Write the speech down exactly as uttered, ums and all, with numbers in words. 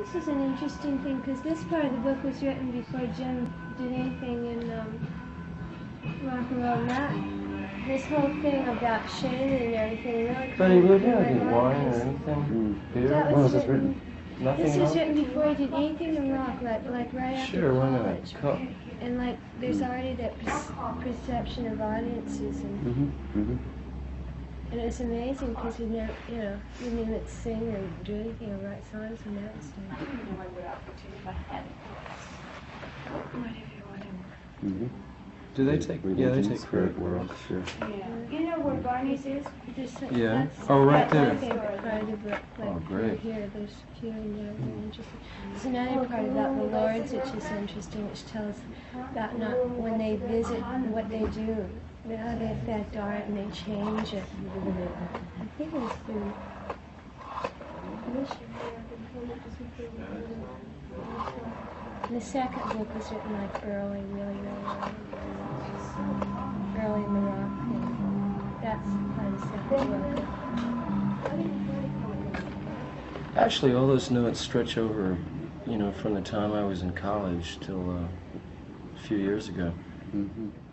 This is an interesting thing, because this part of the book was written before Jim did anything in um, rock and roll. That, this whole thing about Shane and everything really. But he would have any wine or anything. Beer? That was, was written, this written? Nothing This was else? written before he did anything in rock, like like right after Sure, why college. not? Cup. And like, there's already that per perception of audiences, and Mm-hmm. Mm-hmm. and it's amazing because he never, you know, didn't even sing or do anything or write songs when that was done. Mm-hmm. Do they take? Yeah, they take credit. World, sure. Yeah. You know where Barney's is? Just, Yeah. That's, Oh, right that's there. my favorite part of the book. Like, Oh, great. Here, there's a few in there very interesting. There's another part about the Lords which is interesting, which tells about not when they visit what they do, how they affect art and they change it. I think it was through. The second book was written like early, really, really early. Early in the rock thing. That's part of the second book. Actually, all those notes stretch over, you know, from the time I was in college till uh, a few years ago. Mm-hmm.